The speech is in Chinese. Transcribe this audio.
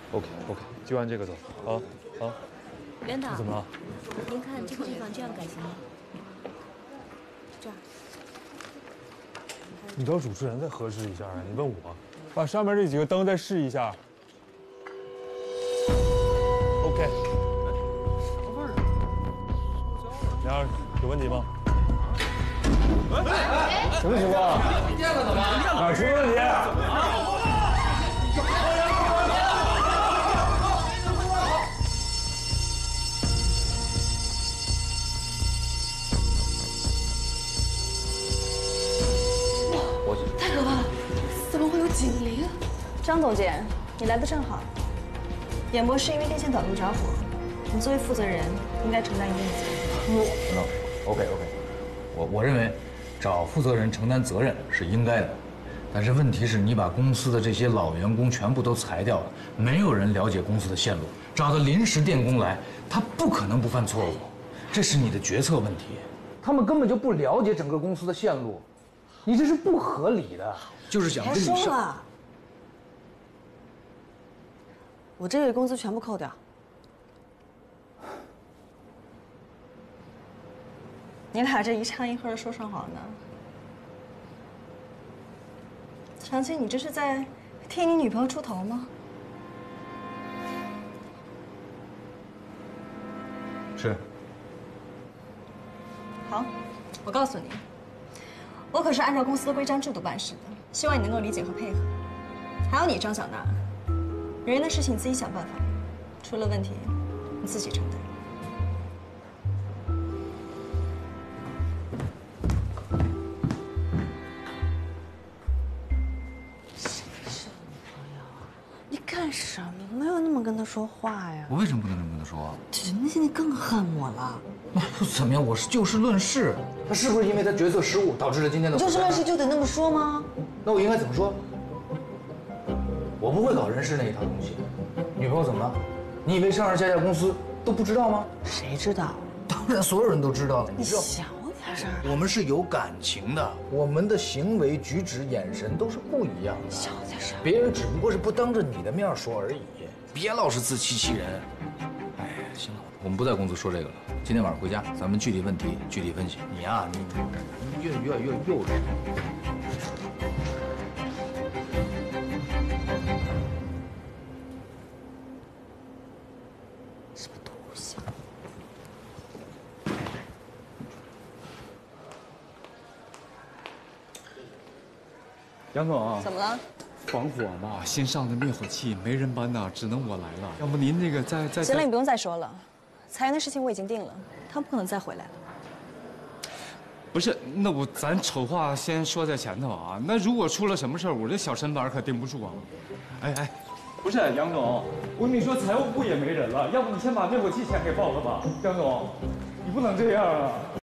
OK，就按这个走。好，好。 袁导， 怎么了？ 您看这个地方这样改行吗？这儿。 你找主持人再核实一下啊！你问我，把上面这几个灯再试一下。OK。什么味儿？两人有问题吗？什么情况？哪出问题？ 太可怕了！怎么会有警铃？ 张总监，你来的正好。演播是因为电线短路着火，你作为负责人应该承担一定的责任。 OK， 我认为找负责人承担责任是应该的，但是问题是你把公司的这些老员工全部都裁掉了，没有人了解公司的线路，找的临时电工来，他不可能不犯错误，这是你的决策问题。他们根本就不了解整个公司的线路，你这是不合理的。就是想跟你别说了，我这月工资全部扣掉。 你俩这一唱一和的说上好呢。长青，你这是在替你女朋友出头吗？ 是。 好，我告诉你，我可是按照公司的规章制度办事的，希望你能够理解和配合。还有你张小娜，人员的事情你自己想办法，出了问题你自己承担。 干什么要那么跟他说话呀？ 我为什么不能这么跟他说？ 那现在更恨我了。 那又怎么样？我是就事论事。他是不是因为他决策失误导致了今天的？ 就事论事就得那么说吗？ 那我应该怎么说？我不会搞人事那一套东西。女朋友怎么了？你以为上市下架公司都不知道吗？ 谁知道？ 当然，所有人都知道了。 你小点声。 我们是有感情的，我们的行为举止、眼神都是不一样的。 小点声。 别人只不过是不当着你的面说而已，别老是自欺欺人。哎，行了，我们不在公司说这个了。今天晚上回家，咱们具体问题具体分析。你呀，你越幼稚。 什么东西？ 杨总， 怎么了？ 防火嘛，新上的灭火器没人搬呐，只能我来了。要不您那个再…… 行了，你不用再说了。裁员的事情我已经定了，他不可能再回来了。 不是，那咱丑话先说在前头啊。那如果出了什么事儿，我这小身板可顶不住啊。哎，不是杨总，我跟你说，财务部也没人了，要不你先把灭火器钱给报了吧，杨总，你不能这样啊。